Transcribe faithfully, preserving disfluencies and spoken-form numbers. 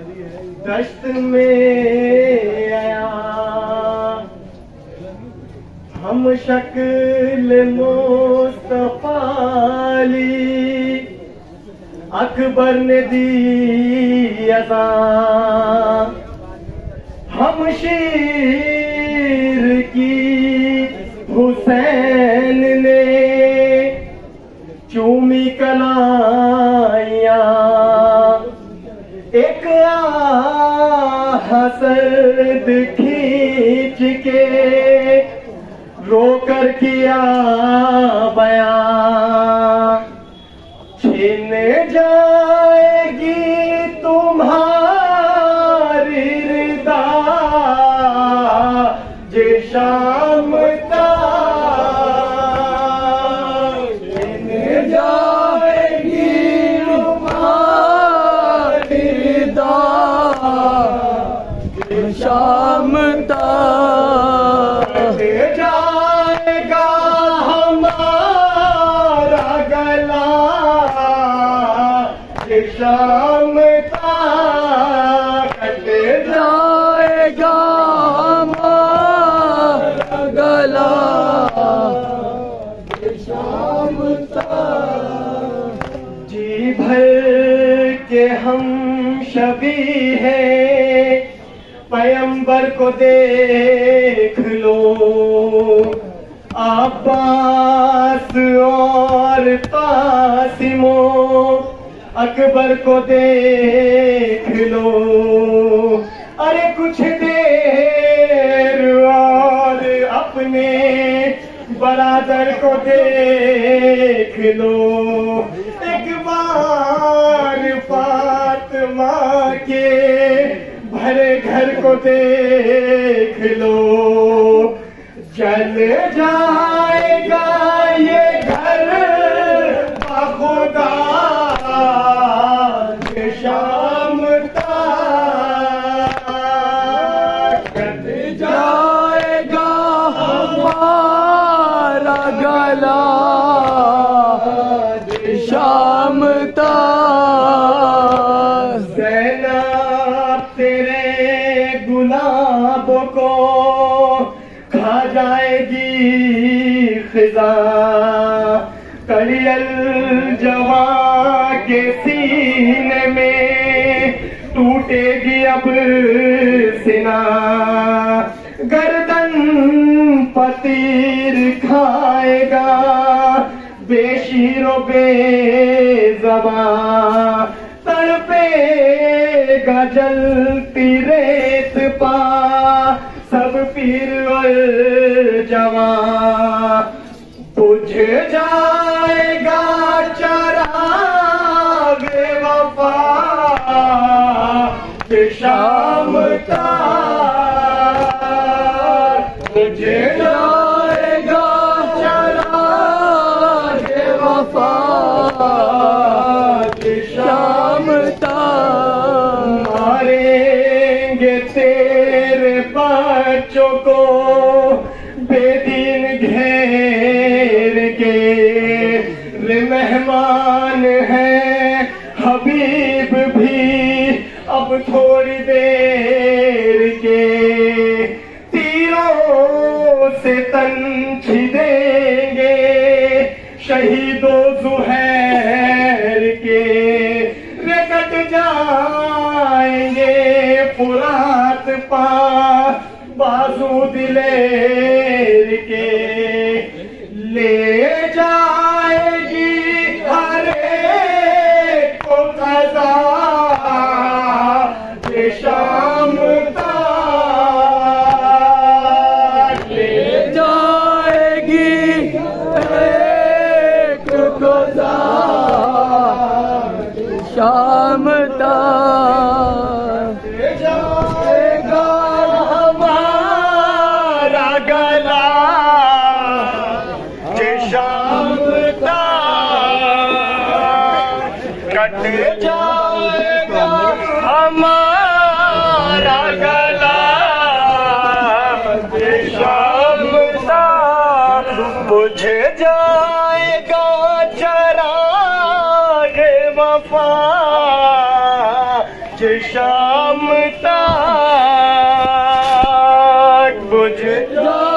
दश्त में आया हम शक्ल मुस्तफाली, अकबर ने दी अज़ा हम शीर की, हुसैन ने चूमी कलाइयाँ, एक हसद खींच के रोकर किया बयां, छिन जाएगी तुम्हारी रिदा जे शाम तक, छिन जाएगी तुम्हारी रिदा जे शाम तक, जाएगा हमारा गला ये शाम तक, कट जाएगा हमारा गला ये शाम तक। जी भर के हम शबी हैं, पैगंबर को देख लो, अब्बास और कासिमो अकबर को देख लो, अरे कुछ देर और अपने बरादर को देख लो, एक बार फातिमा के भरे घर को देख लो, जल जाएगा ये घर बखुदा ये शाम तक, कट जाएगा हमारा गला ये शाम तक। ज़ैनब तेरे गुलाबों को खा जाएगी खिजा, कलियल जवा के सीने में टूटेगी अब सिना, गर्दन पतीर खाएगा बेशीरो बेज़बा, तड़पेगा जलती रेत पा सब पीर और जवां, बुझ जाएगा चराग वफा ये शाम तक, बुझ जाएगा चराग वफा ये शाम तक, मारेंगे तेरे बच्चों को बेदीन घेर के, रे मेहमान है हबीब भी अब थोड़ी देर के, तीरों से तन छिदेंगे शहीदों ज़ुहैर के, रे कट जाएंगे फुरात पा बाजू दिलेर के, ले जाएगी हर एक को क़ज़ा ये शाम तक, ले जाएगी एक को क़ज़ा शाम तक, ले जाएगा हमारा गला ये शाम तक, कट जाएगा हमारा गला ये शाम तक, बुझ जाएगा चराग वफा शाम तक बुझ